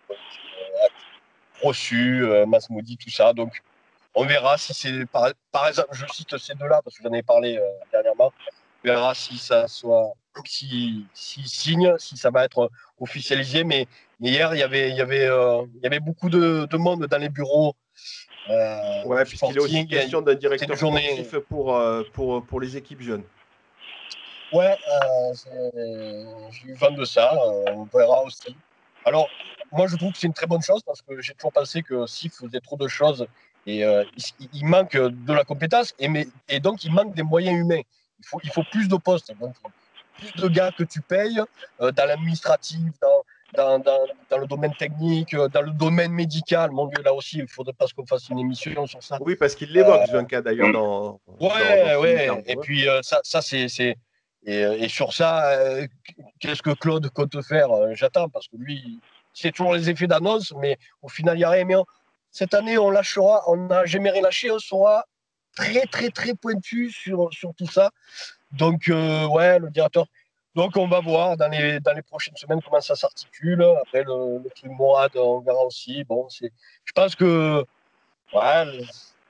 reçus, Masmoudi, tout ça. Donc, on verra si c'est, par exemple, je cite ces deux-là parce que j'en ai parlé dernièrement. On verra si ça si signe, si ça va être officialisé. Mais hier, il y avait beaucoup de monde dans les bureaux. Ouais, puisqu'il est aussi question d'un directeur sportif pour les équipes jeunes. Ouais, j'ai eu vent de ça. On verra aussi. Alors, moi, je trouve que c'est une très bonne chose parce que j'ai toujours pensé que s'il faisait trop de choses, et il manque de la compétence et donc il manque des moyens humains. Il faut plus de postes. Donc, plus de gars que tu payes dans l'administratif, dans le domaine technique, dans le domaine médical. Mon Dieu, là aussi, il faudrait pas qu'on fasse une émission sur ça. Oui, parce qu'il l'évoque, Zunka, d'ailleurs, dans ouais. Et puis, ça c'est. Et sur ça, qu'est-ce que Claude compte faire? J'attends, parce que lui, c'est toujours les effets d'annonce, mais au final, il n'y a rien. Mais cette année, on lâchera, on n'a jamais rien lâché, on sera très, très, très pointu sur tout ça. Donc, ouais, le directeur. Donc, on va voir dans les prochaines semaines comment ça s'articule. Après, le truc Morad, on verra aussi. Bon, je pense que ouais,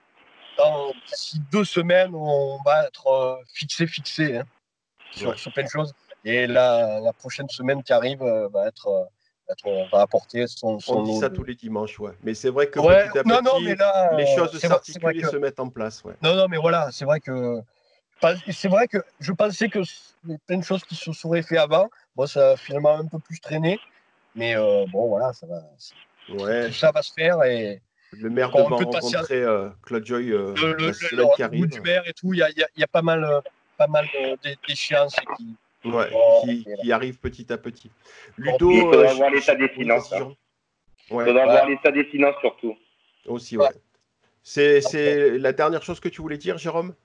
d'ici 2 semaines, on va être fixé hein, sur plein de choses. Et la prochaine semaine qui arrive va apporter son On dit ça lot tous les dimanches, ouais. Mais c'est vrai que ouais, petit à petit, mais là, les choses c'est vrai s'articulent et que... se mettent en place, ouais. Non, mais voilà, c'est vrai que je pensais que plein de choses qui se seraient fait avant, bon, ça a finalement un peu plus traîné, mais bon, voilà, ça va, Ouais. tout ça va se faire et le maire encore devant un peu de patience. rencontrer Claude Joy la semaine qui arrive. Du maire et tout, il y a pas mal d'échéances qui arrivent petit à petit. Ludo, il faudra voir l'état des finances. Il faudra voir l'état des finances surtout. Aussi, ouais. C'est la dernière chose que tu voulais dire, Jérôme?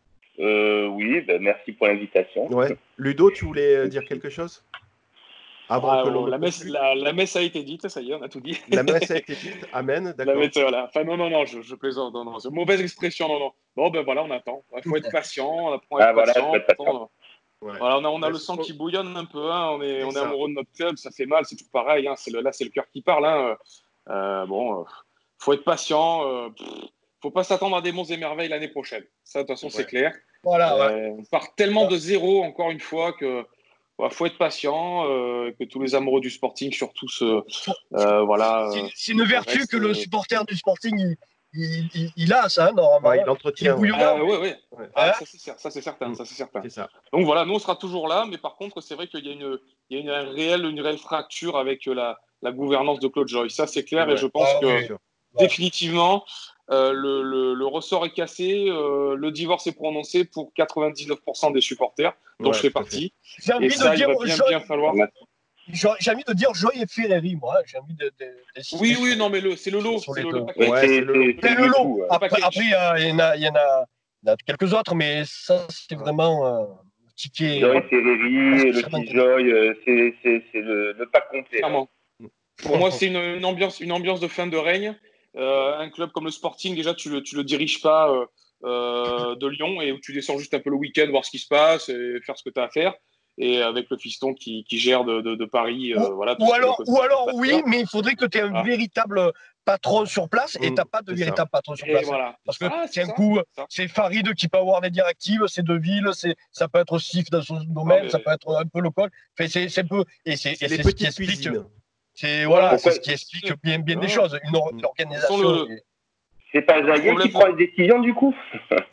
Oui, merci pour l'invitation. Ouais. Ludo, tu voulais dire quelque chose? Avant que l'on la messe a été dite, ça y est, on a tout dit. La messe a été dite, amen, d'accord. Voilà. Enfin, non, je plaisante, non, c'est une mauvaise expression, non. Bon, ben voilà, on attend. Il faut être patient, on apprend à être patient. Voilà, on a le sang qui bouillonne un peu, hein. On est amoureux de notre club, ça fait mal, c'est tout pareil, hein. C'est le cœur qui parle. Hein. Faut être patient, faut pas s'attendre à des monts et merveilles l'année prochaine. Ça, de toute façon, c'est clair. Voilà, on part tellement de zéro, encore une fois, que faut être patient, que tous les amoureux du Sporting, surtout voilà. C'est une vertu que le supporter du Sporting il a, ça, normalement. Il l'entretient. Oui. Ça c'est certain. C'est ça. Donc voilà, nous on sera toujours là, mais par contre, c'est vrai qu'il y a une réelle fracture avec la gouvernance de Claude Joy. Ça, c'est clair, et je pense que définitivement, le ressort est cassé, le divorce est prononcé pour 99% des supporters, dont je fais partie. J'ai envie de dire, il va bien falloir. J'ai envie de dire Joy et Ferreri, moi. J'ai envie de oui, non, mais c'est le lot. C'est le lot. C'est le lot. Après, il y en a quelques autres, mais ça, c'est vraiment ticket. Joy, Ferreri, le petit Joy, c'est le pack complet. Clairement. Pour moi, c'est une ambiance de fin de règne. Un club comme le Sporting, déjà, tu le diriges pas de Lyon, et où tu descends juste un peu le week-end, voir ce qui se passe et faire ce que tu as à faire. Et avec le fiston qui gère de Paris. Voilà, ou alors oui, mais il faudrait que tu aies un véritable patron sur place, et tu n'as pas de véritable patron sur place. Voilà. Parce que c'est Farid qui peut avoir des directives, c'est De Ville, ça peut être Sif dans son domaine, ça peut être un peu le col. Enfin, c'est un peu. Et c'est ce qui explique. C'est ce qui explique bien des choses. Une organisation. C'est pas Jaillet qui prend les décisions, du coup?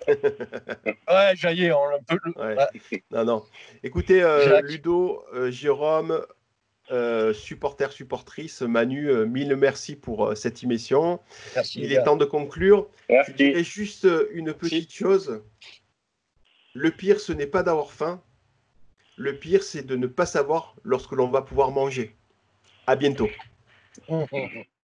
Ouais, Jaillet, on peut. Non. Écoutez, Ludo, Jérôme, supportrice, Manu, mille merci pour cette émission. Merci, Il est temps de conclure. Merci. Je dirais juste une petite chose. Le pire, ce n'est pas d'avoir faim. Le pire, c'est de ne pas savoir lorsque l'on va pouvoir manger. À bientôt.